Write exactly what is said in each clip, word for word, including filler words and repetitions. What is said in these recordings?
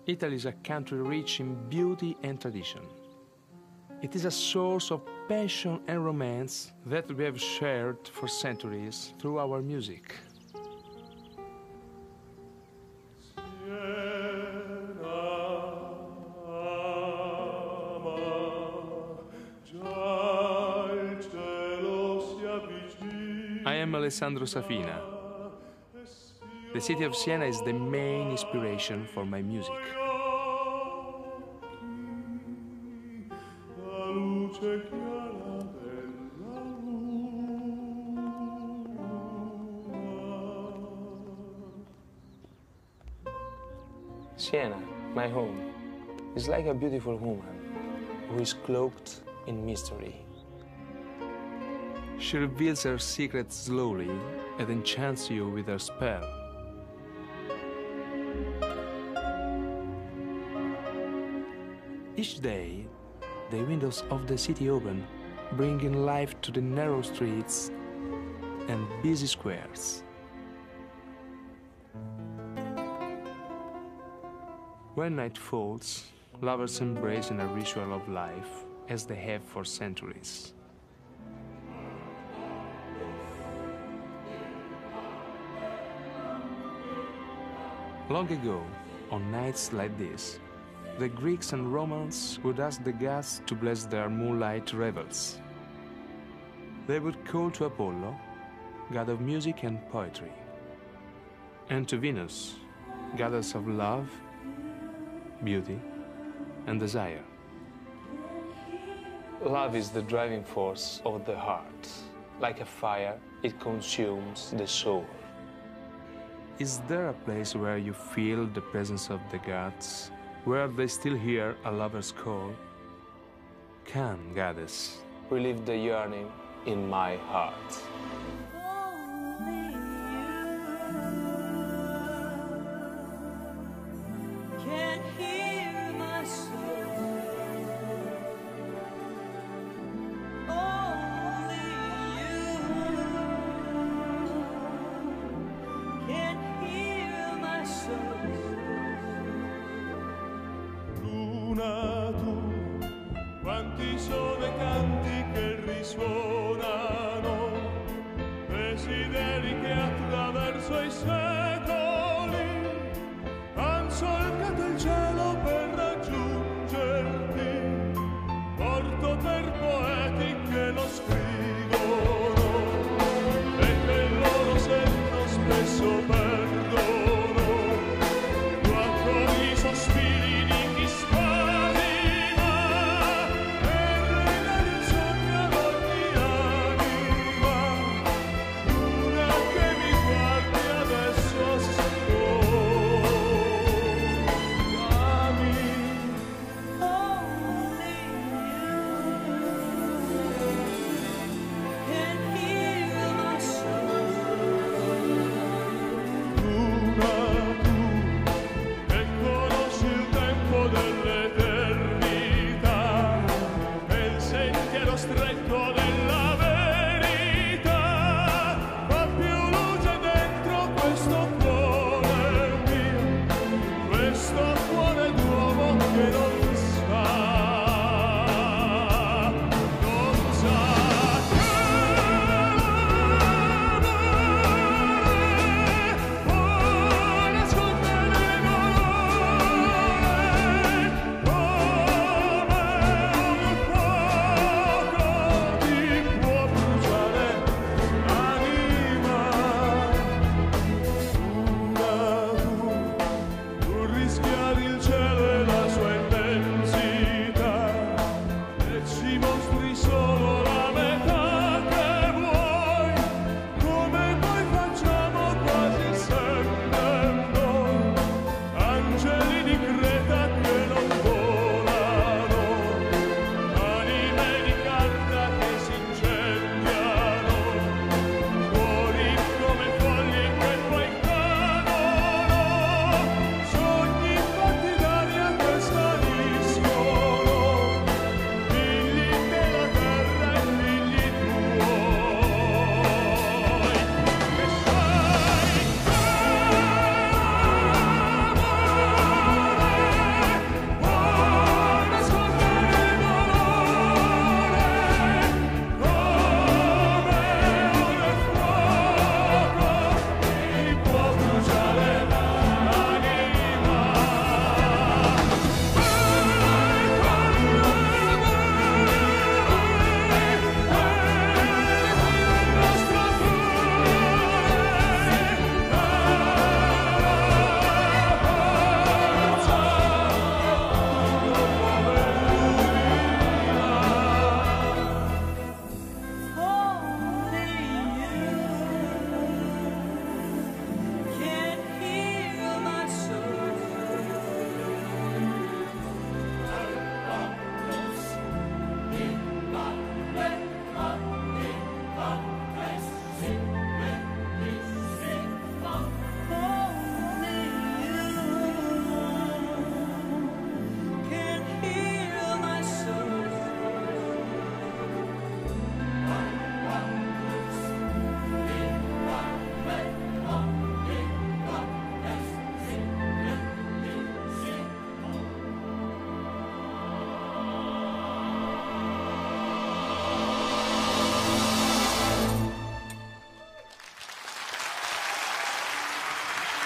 Italy is a country rich in beauty and tradition. It is a source of passion and romance that we have shared for centuries through our music. I am Alessandro Safina. The city of Siena is the main inspiration for my music. Siena, my home, is like a beautiful woman who is cloaked in mystery. She reveals her secrets slowly and enchants you with her spell. Each day, the windows of the city open, bringing life to the narrow streets and busy squares. When night falls, lovers embrace in a ritual of life as they have for centuries. Long ago, on nights like this, the Greeks and Romans would ask the gods to bless their moonlight revels. They would call to Apollo, god of music and poetry, and to Venus, goddess of love, beauty, and desire. Love is the driving force of the heart. Like a fire, it consumes the soul. Is there a place where you feel the presence of the gods, where they still hear a lover's call? Come, goddess, relieve the yearning in my heart. Quanti sono i canti che risuonano, desideri che attraverso i secoli han solcato il cielo per raggiungerti. Porto per poeti che lo scrivono e che il loro senno spesso perdono. Quanto i sospiri di chi spari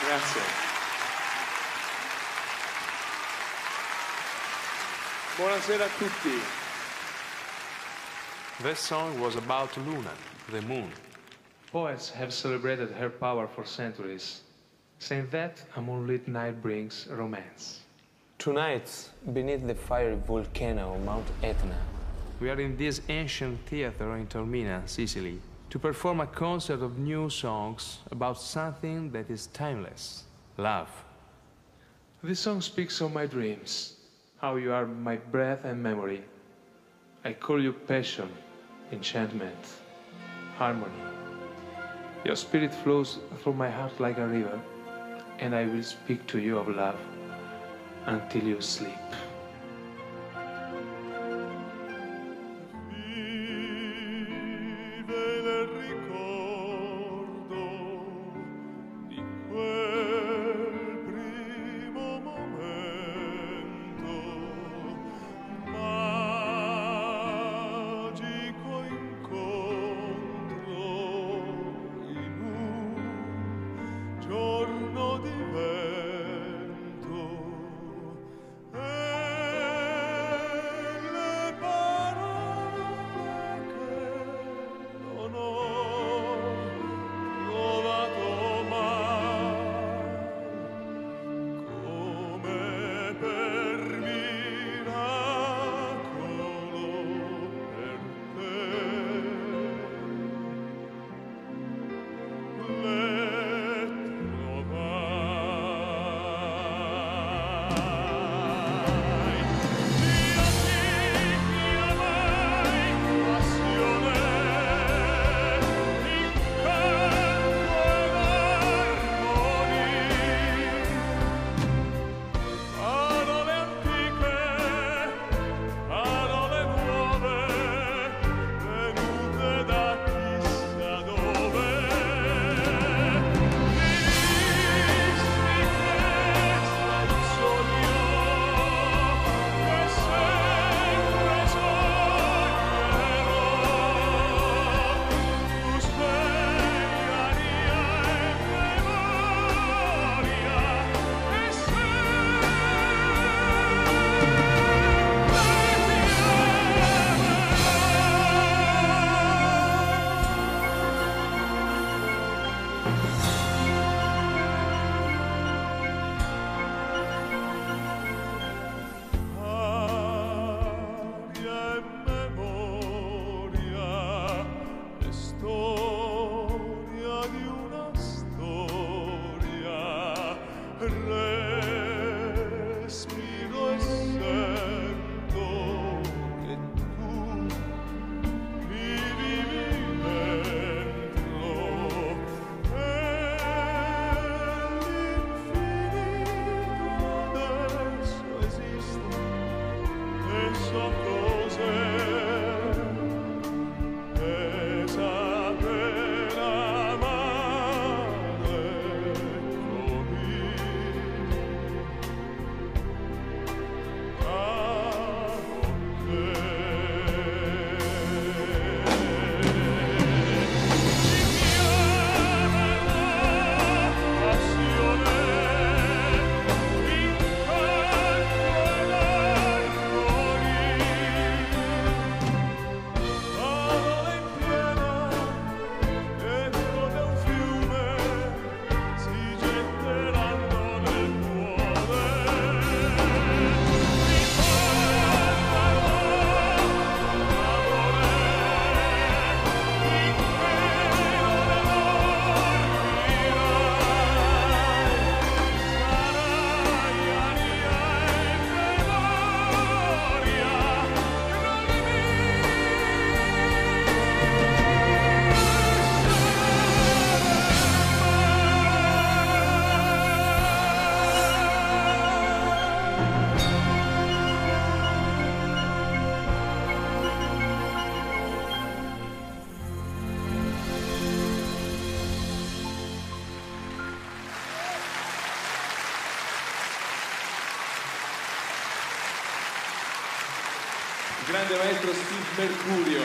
Grazie. Buonasera a tutti. This song was about Luna, the moon. Poets have celebrated her power for centuries, saying that a moonlit night brings romance. Tonight, beneath the fiery volcano of Mount Etna, we are in this ancient theater in Taormina, Sicily, to perform a concert of new songs about something that is timeless, love. This song speaks of my dreams, how you are my breath and memory. I call you passion, enchantment, harmony. Your spirit flows through my heart like a river, and I will speak to you of love until you sleep. grande maestro Steven Mercurio.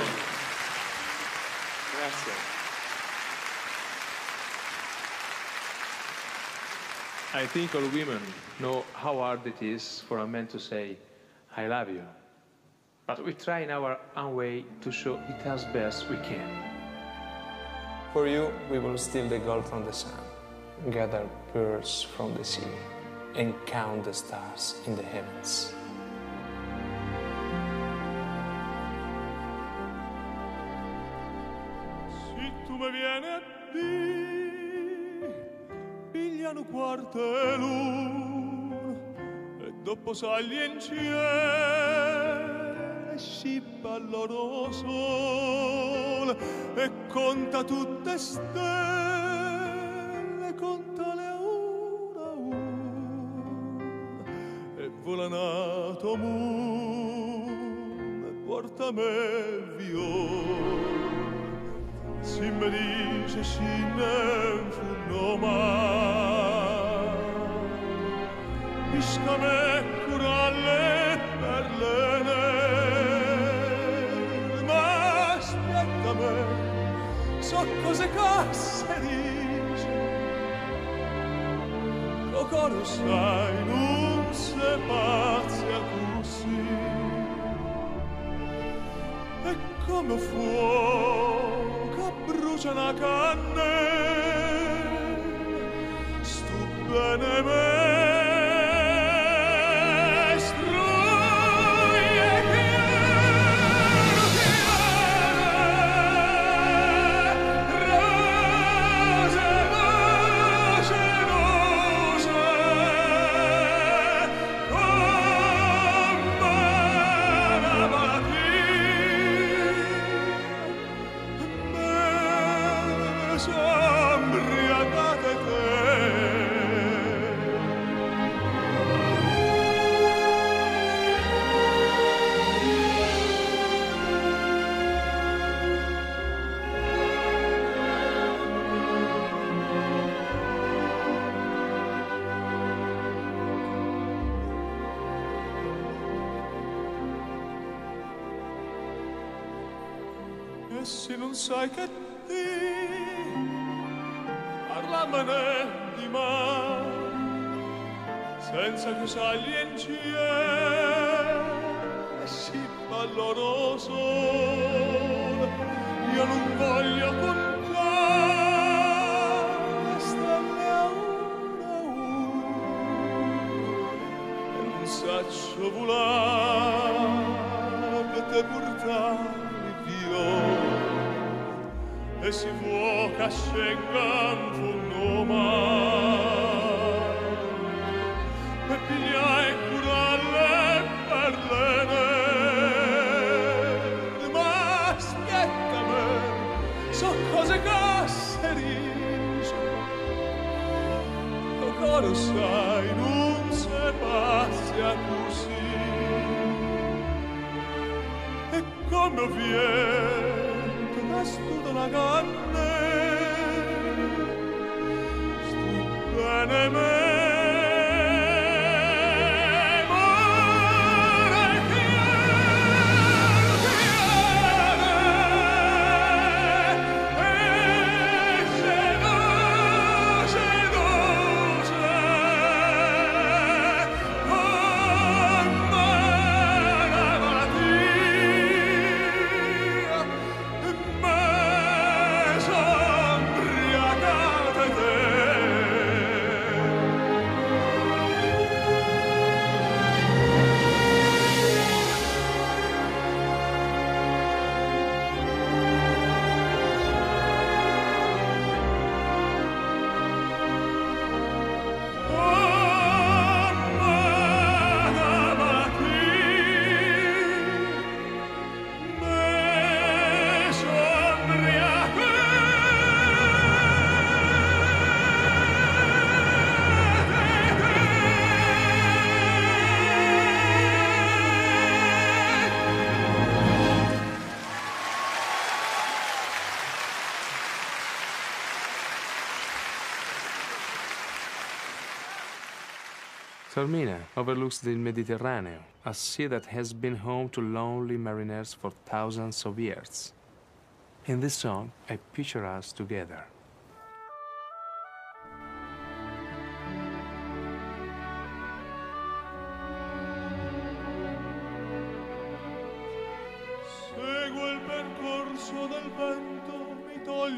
Grazie. I think all women know how hard it is for a man to say, I love you. But we try in our own way to show it as best we can. For you, we will steal the gold from the sun, gather pearls from the sea, and count the stars in the heavens. Se tu mi vieni a dire, pigliano quarto e luna, e dopo sali in cielo, e scippa il loro sole, e conta tutte stelle, conta le una a una, e vola nato moon, e porta me via. Si mi dice si non fu mai, isca me curalle per le ma aspetta me, so cose che si dice, lo coro sai non se pazia così, e come fuoco brucia una cannella, stu bene me. E se non sai che ti parlamene di mare, senza che sagli in cielo e si fa il loro sole, io non voglio contare le stelle a una a una, e non saccio volare per te portare via. E si può che scengan funno mai, e pigliai curalle per le ma aspetta me, so cose che si dice, lo coro sai non se pazia così, e come viene studa la canne, stu bene me. Taormina overlooks the Mediterranean, a sea that has been home to lonely mariners for thousands of years. In this song, I picture us together.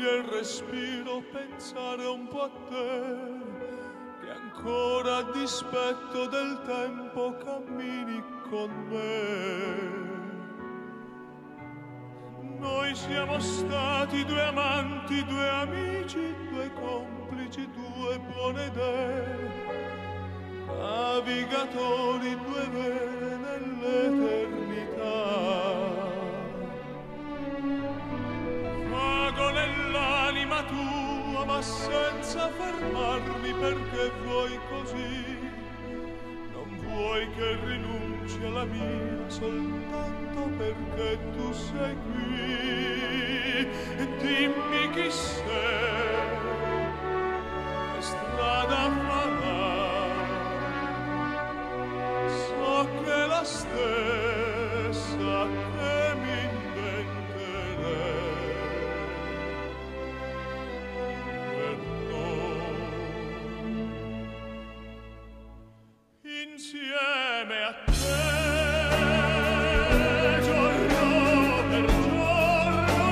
toglie il respiro pensare un po' a te, che ancora a dispetto del tempo cammini con me. Noi siamo stati due amanti, due amici, due complici, due buone idee, navigatori due vele nell'eternità. Vago nell'anima tua, ma senza fermarmi, perché vuoi così. Non vuoi che rinunci alla mia soltanto perché tu sei qui. Dimmi chi sei, che strada farai. So che è la stessa che mi inventerei per noi. Insieme a te, giorno per giorno,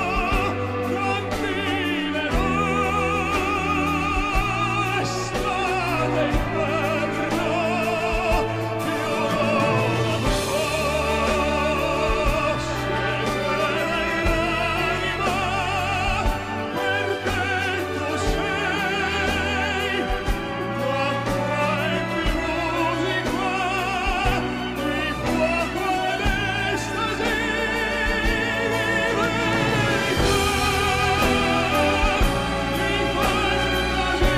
camminerò estate e inverno. Io non so seguire l'anima, perché tu sei la poeti musica, di fuoco ed estasi, di verità, di fantasia,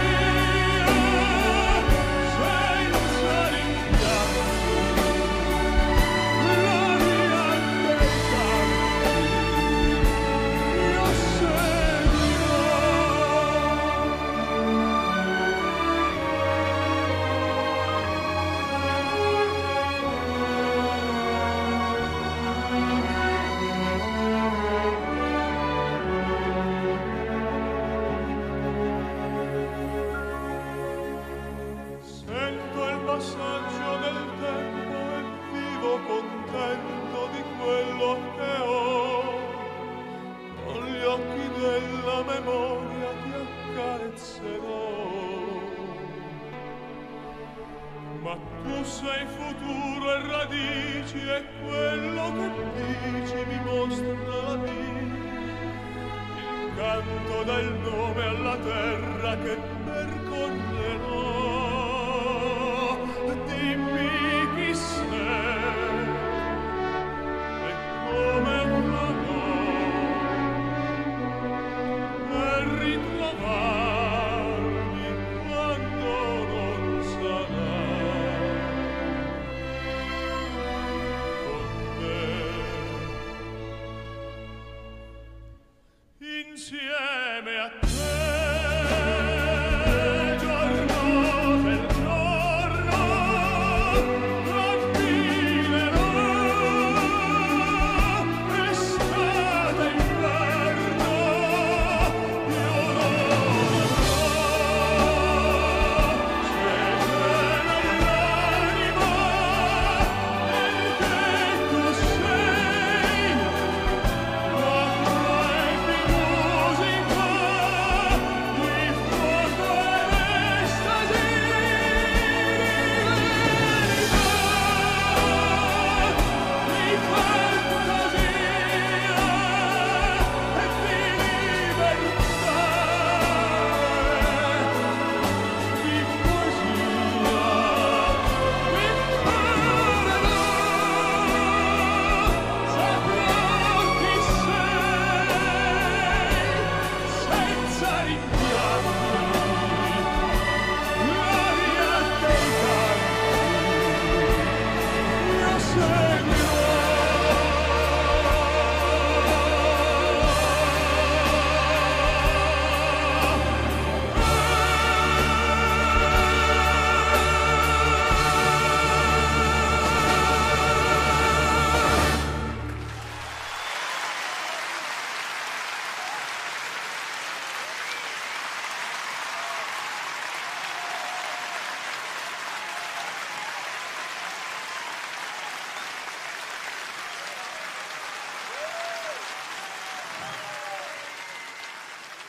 senza rimpianti, l'aria dei campi, io seguirò. Sento il passaggio del tempo e vivo contento di quello che ho. Con gli occhi della memoria ti accarezzerò. Ma tu sei futuro e radici, e quello che dici mi mostra la vita. Il canto dà il nome alla terra che percorrerò. Dimmi chi sei e come farò per ritrovarmi quando non sarai con te. Insieme a te.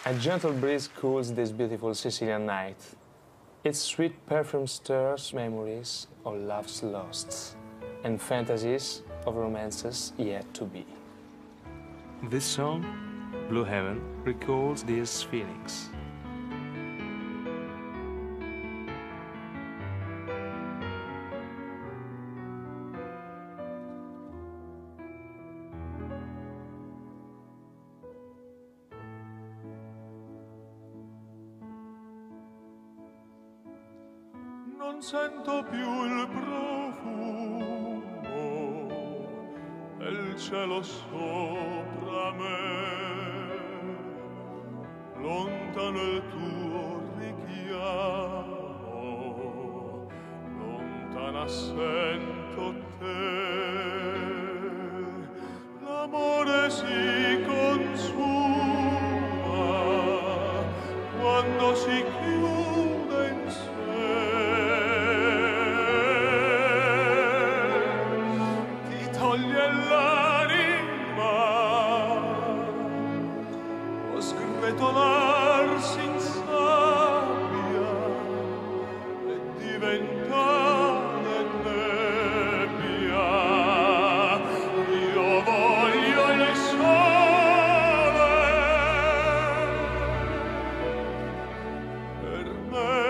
A gentle breeze cools this beautiful Sicilian night. Its sweet perfume stirs memories of loves lost and fantasies of romances yet to be. This song, Blue Heaven, recalls these feelings. Non sento più il profumo del cielo sopra me, lontano il tuo richiamo, lontana sento te. L'amore si consuma quando si chiude in sé. Tolarsi in sabbia e diventare nebbia. Io voglio il sole per me.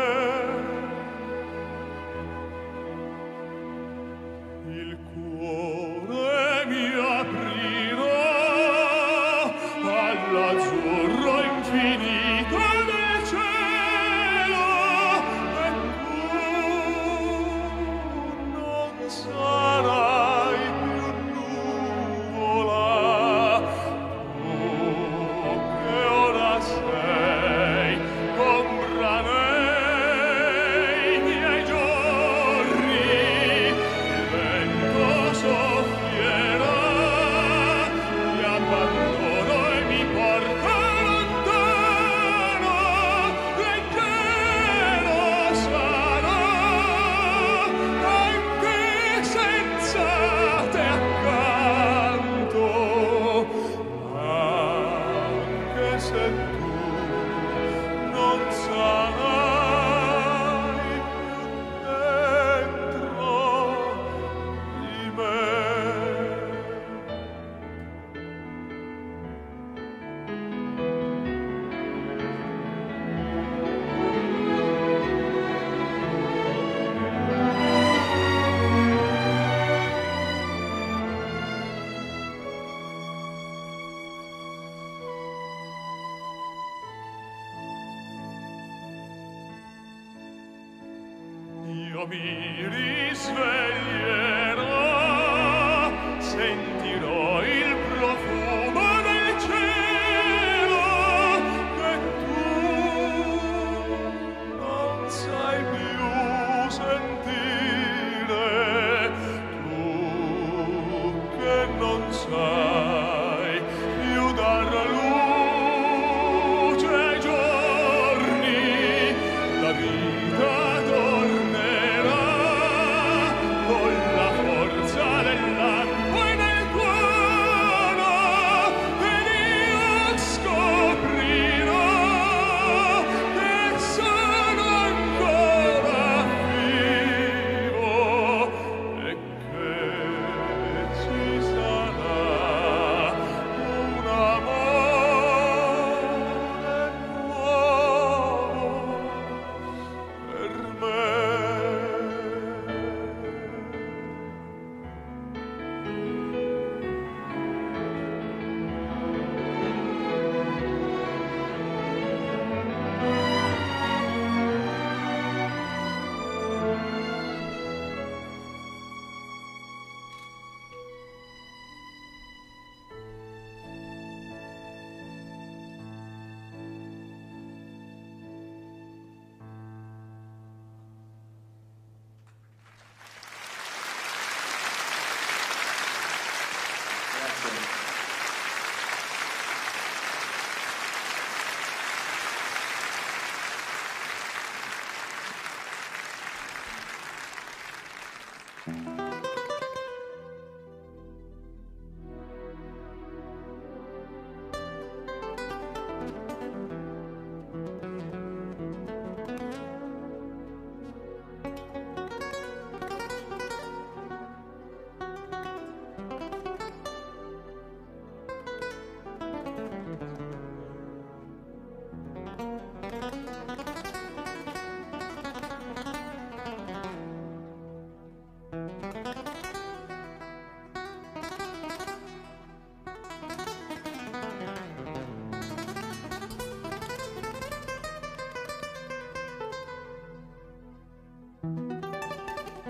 Il cuore mi aprirò all'azzurro infinito del cielo e tu non sarai più nuvola, tu che ora sei ombra nei miei giorni. Il vento soffierà, ti abbandono e mi porta Io mi risveglierò, sentirò il profumo del cielo che tu non sai più sentire, tu che non sai più dar luce ai giorni, la vita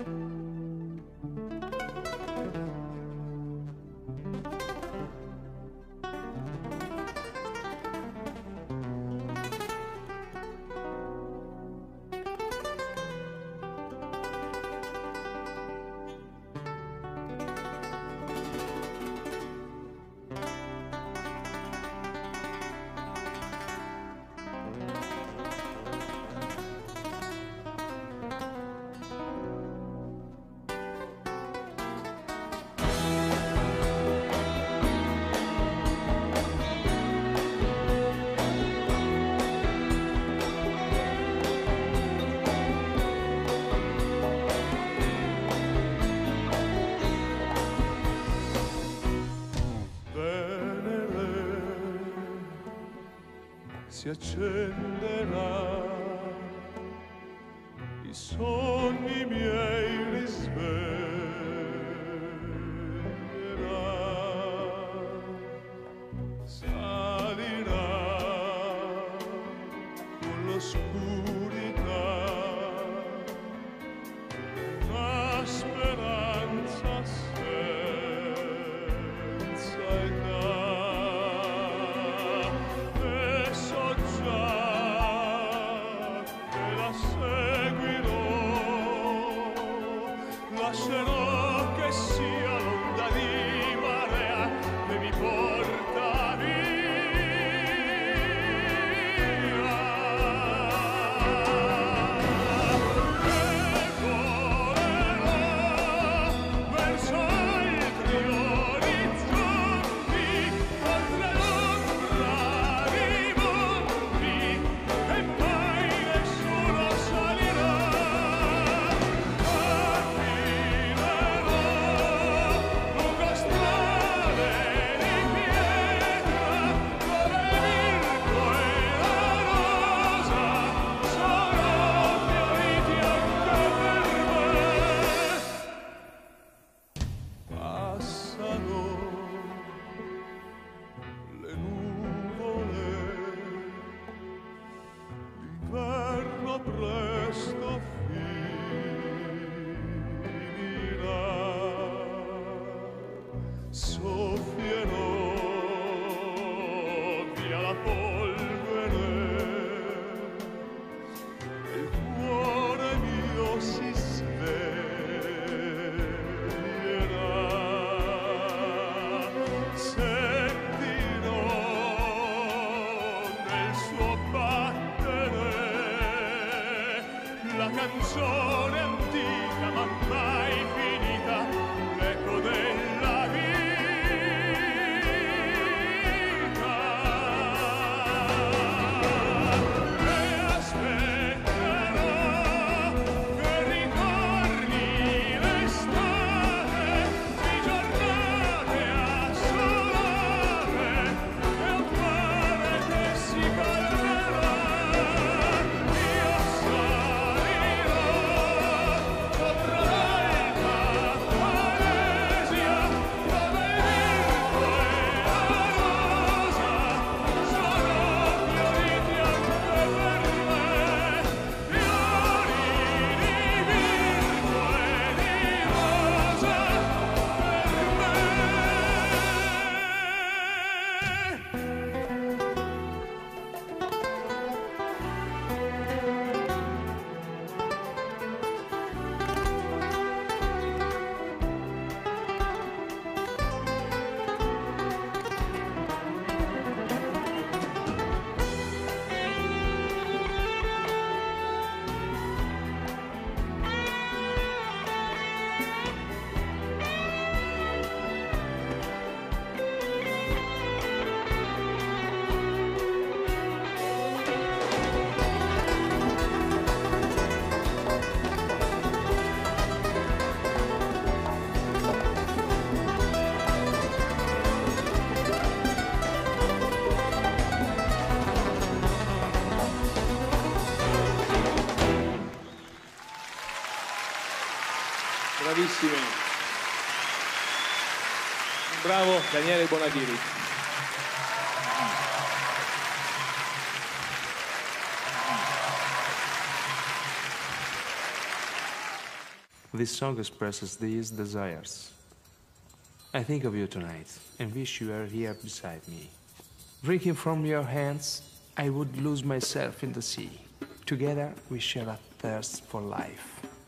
Si accenderà, i sogni miei risveglierà, salirà con l'oscurità, una speranza senza età. Lascerò che sia l'onda di marea che mi porta via, e volerò verso altri orizzonti, oltre l'ombra di monti, e poi nessuno salirà. Canzone antica ma mai finita, l'eco della vita, e aspetterò che ritorni l'estate di giornate assolate e un mare che si calmerà. Io salirò sopra l'alta Malesia, dove Mirto e la Rosa sono fioriti anche per me, fiori di Mirto e di Rosa per me. Bravissimi. Bravo Daniele Bonadiri. This song expresses these desires. I think of you tonight and wish you were here beside me. Drinking from your hands, I would lose myself in the sea. Together we share a thirst for life.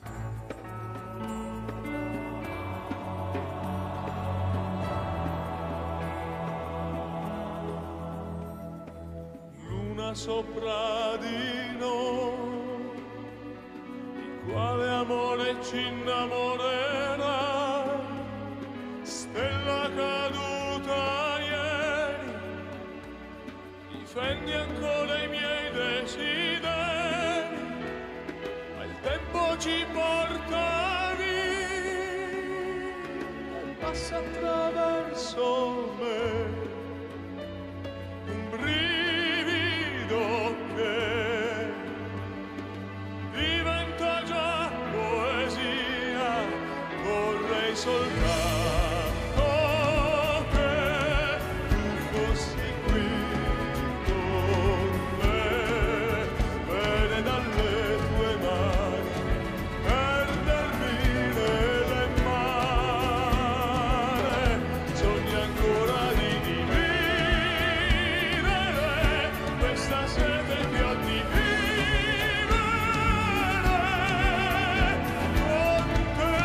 Luna sopra di noi, di quale amore ci innamorerà, stella caduta ieri, difendi ancora i miei desideri, ma il tempo ci porta via e passa attraverso me un brivido che diventa già poesia. Vorrei soltanto che tu fossi qui con me, bene dalle tue mani, perdermi nel mare, sogni ancora di dividere questa sete che ho di vivere con te,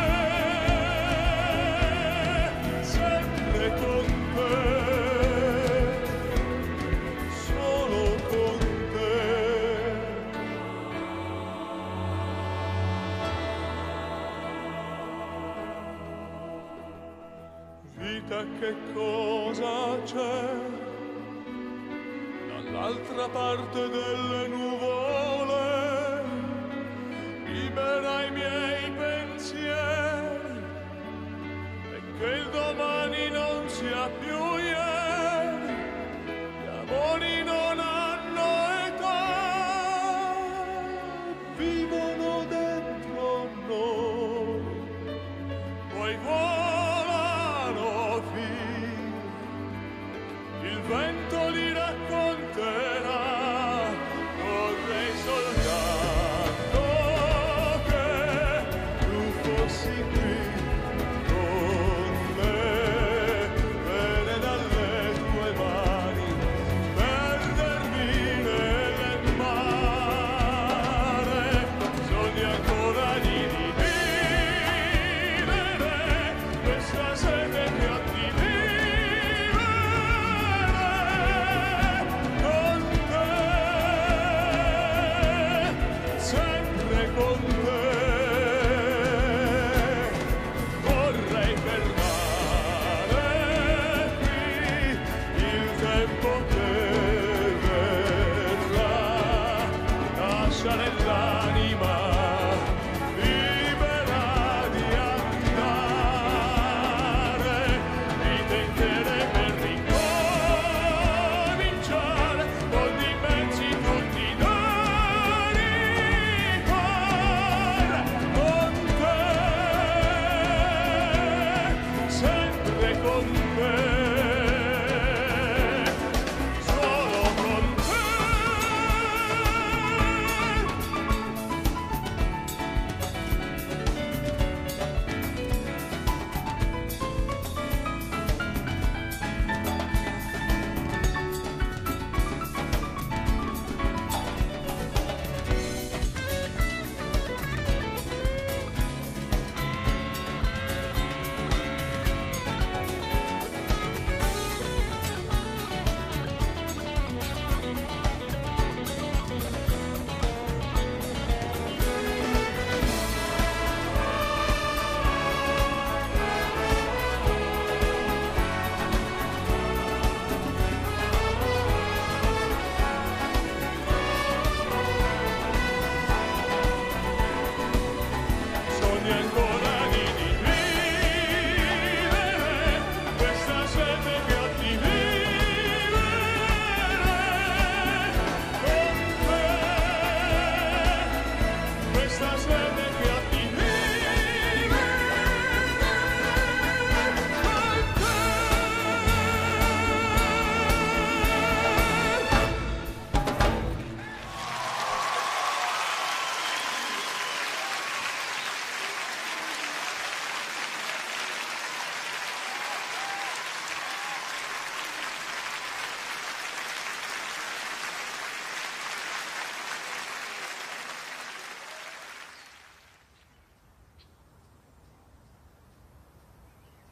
sempre con te, solo con te. Vita, che cosa c'è dall'altra parte delle nuvole? Libera i miei pensieri e che il domani non sia più ieri. Gli amori non hanno età, vivono dentro noi, poi volano via. Il vento li racconterà. Vorrei soltanto che tu fossi qui con me, bene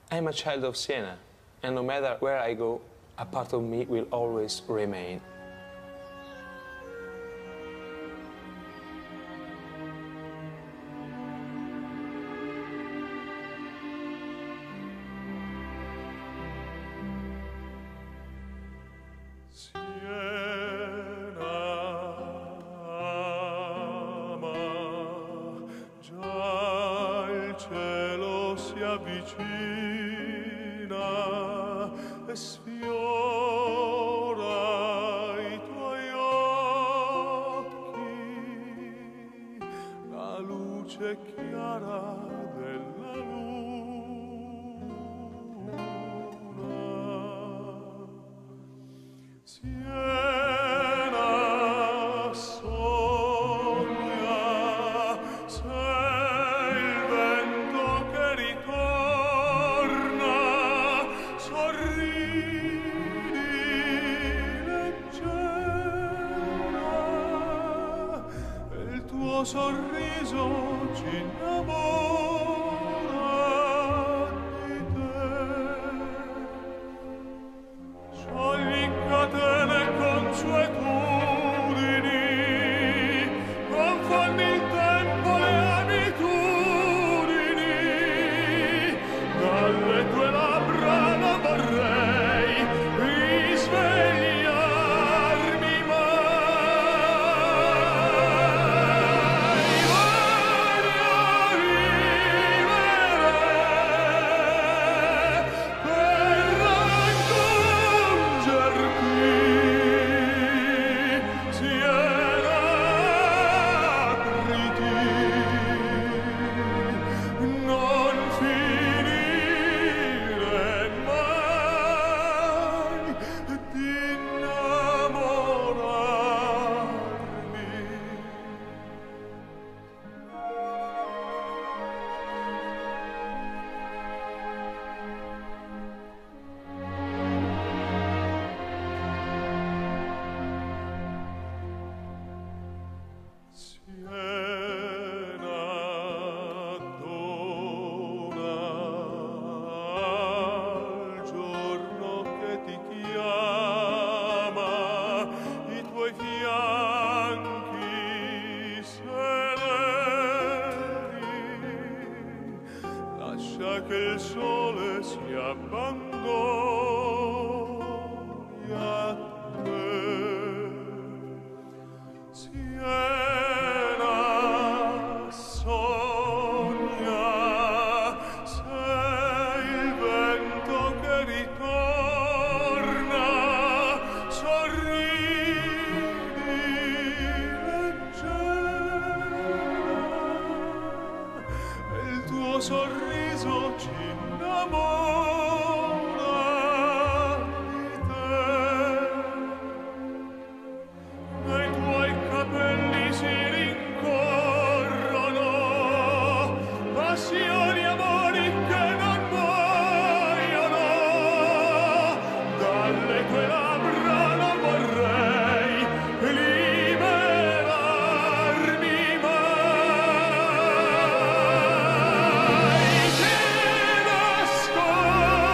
I'm a child of Siena, and no matter where I go, a part of me will always remain. Ti nascondo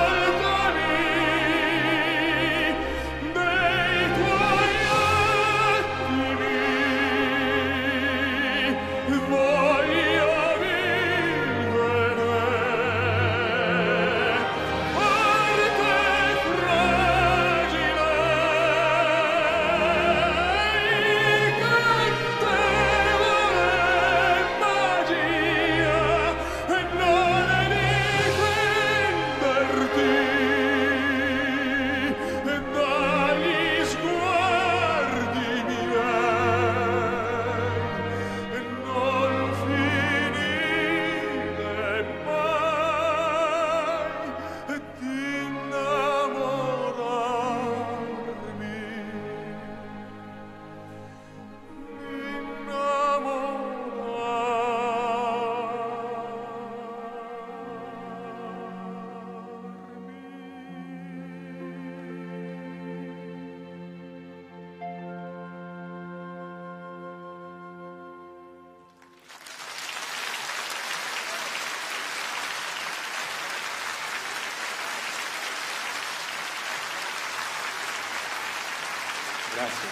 Grazie.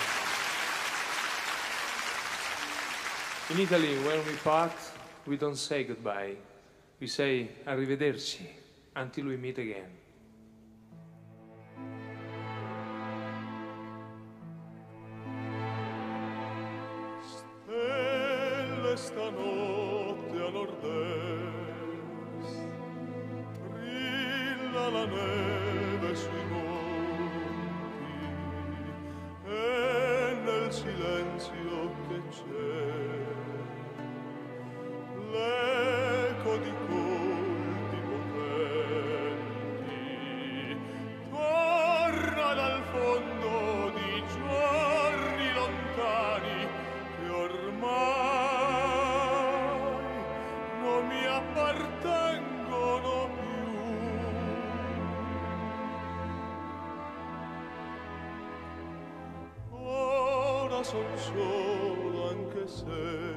In Italy, when we part, we don't say goodbye. We say arrivederci until we meet again. Stelle stanotte a nord-est, brilla la neve sui monti e nel silenzio che c'è l'eco di colpi potenti torna dal fondo di giorni lontani che ormai non mi appartengono più. Ora son solo anche se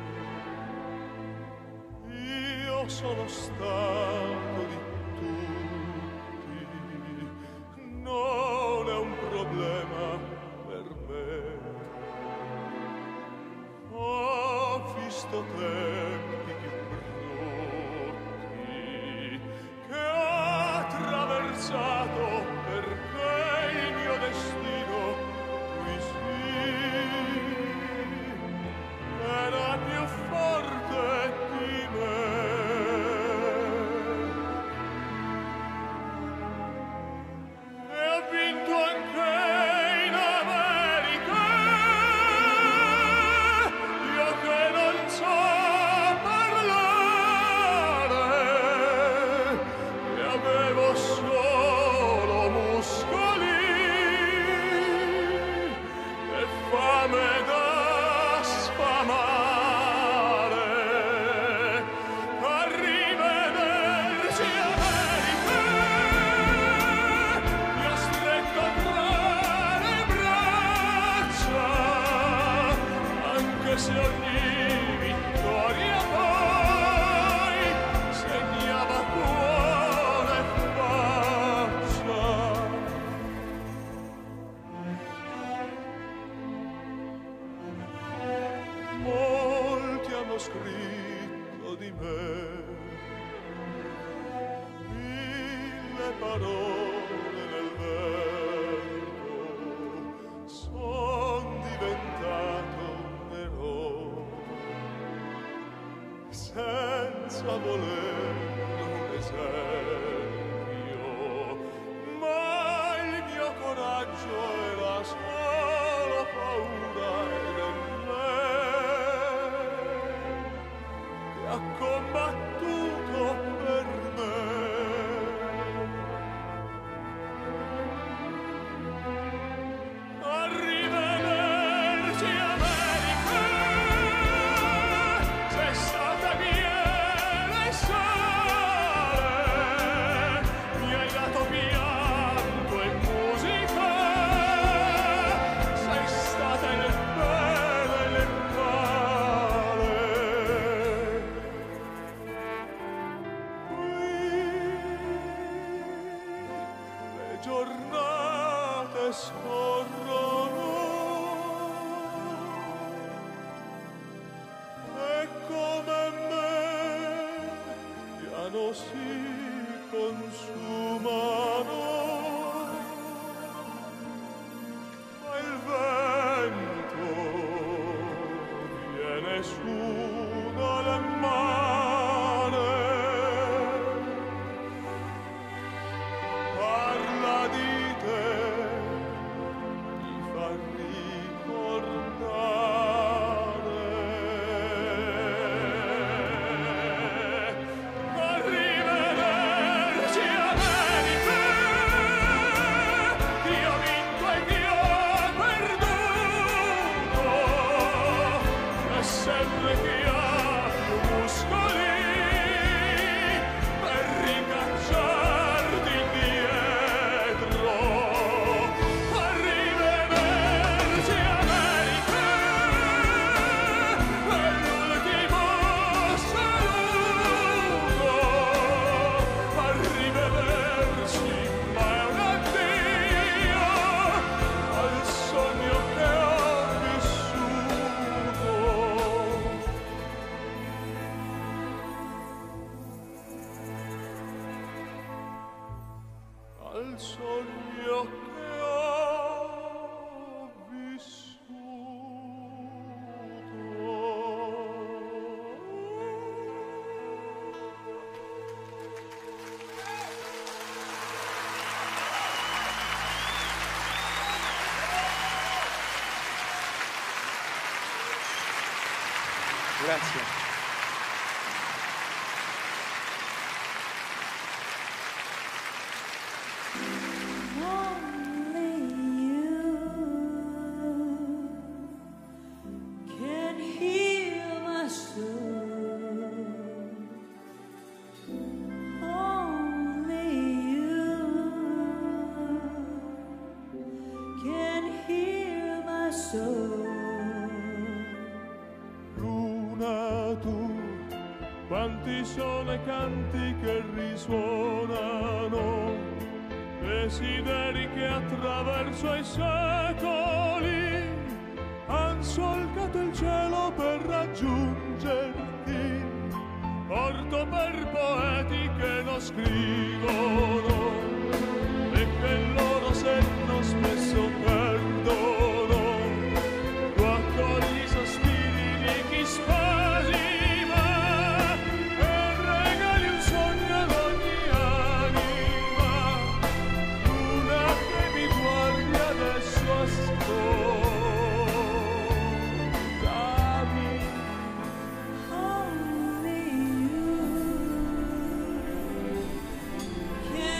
io sono stanco di tutti, non è un problema per me. Ho visto tempi più brutti che ho attraversato perché il mio destino qui sì era più forte di me. E ho vinto anche in America, io che non so parlare e avevo solo muscoli e fame da sfamare. Arrivederci America, mi ha stretto tra le braccia, anche se ogni vittoria poi segnava cuore e faccia. Molti hanno scritto di me mille parole nel vento, son diventato un eroe senza voler un esempio, ma il mio coraggio era solo paura ed è lei che ha combattuto per me. Arrivederci America, sei stata miele e sale, mi hai dato pianto e musica, sei stata il bene e il male. Qui le giornate scorrono e come me piano si consumano, ma il vento viene su dal mare, parla di te, mi fa ricordare. Arrivederci America, il sogno che ho vissuto. Grazie. Quanti sono i canti che risuonano, desideri che attraverso i secoli han solcato il cielo per raggiungerti, porto per poeti che non scrivono e che il loro senno spesso perdono. Tu accogli i sospiri di chi spasima e regali un sogno ad ogni anima. Luna che mi guardi adesso ascoltami. Only you can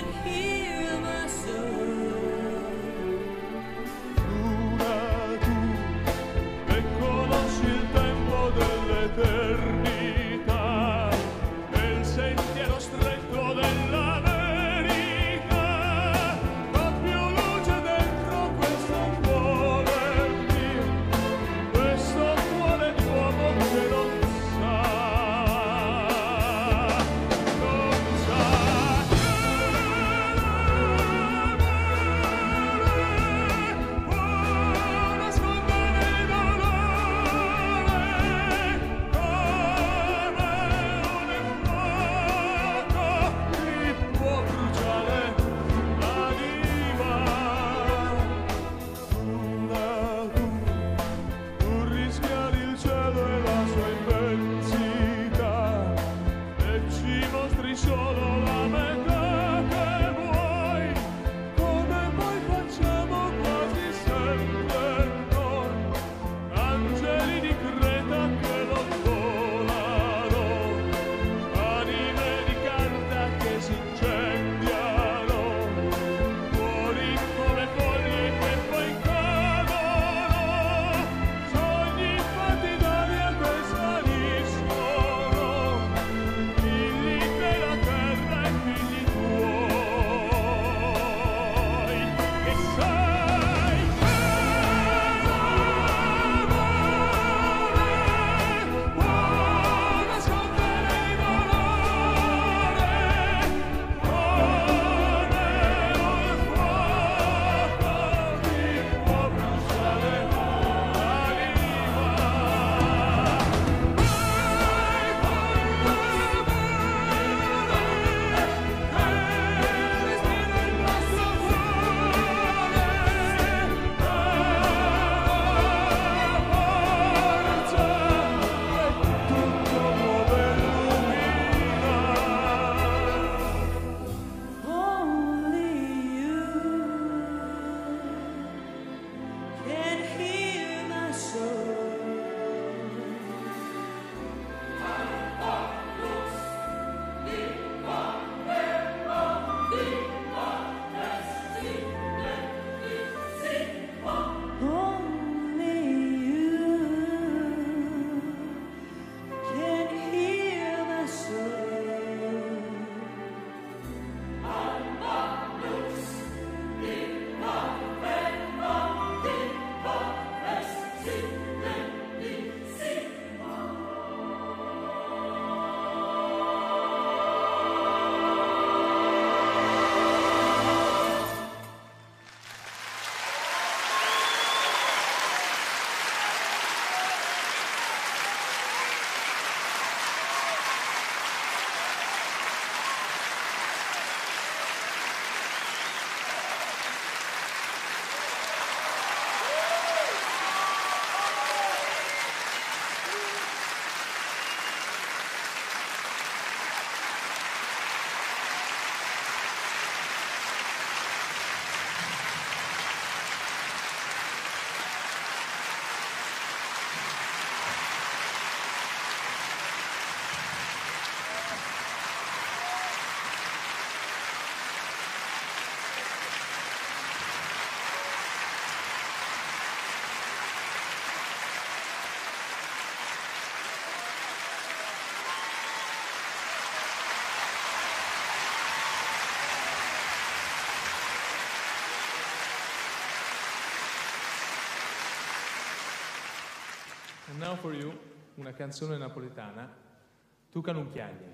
Now for you, una canzone napoletana, Tu Ca Nun Chiagne.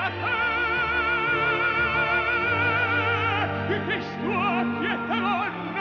Tua quieta donna